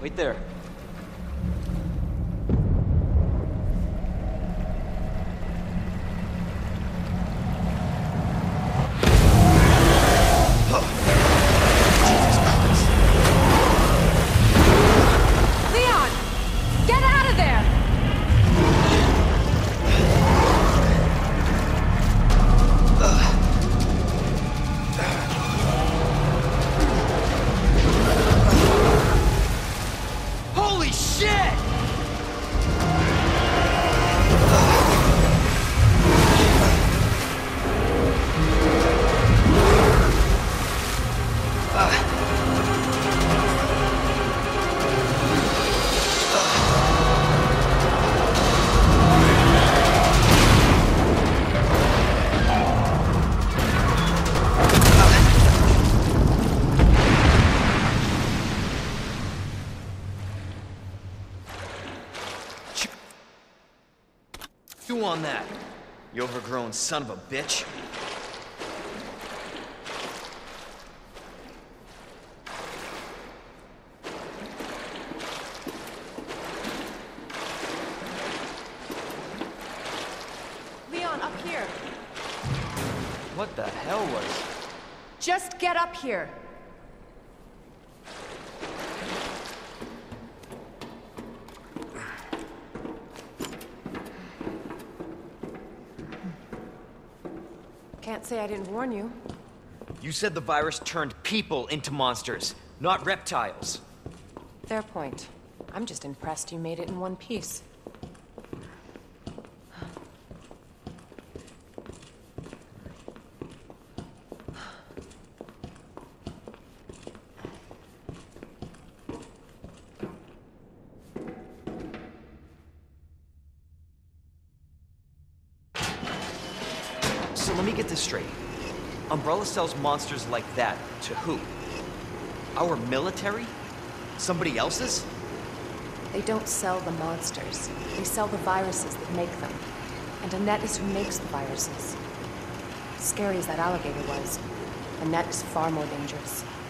Wait there. Leon! Get out of there! Holy shit! You on that, you overgrown son of a bitch. Leon, up here. What the hell was... Just get up here. Can't say I didn't warn you. You said the virus turned people into monsters, not reptiles. Fair point. I'm just impressed you made it in one piece. So let me get this straight. Umbrella sells monsters like that to who? Our military? Somebody else's? They don't sell the monsters. They sell the viruses that make them. And Annette is who makes the viruses. Scary as that alligator was, Annette is far more dangerous.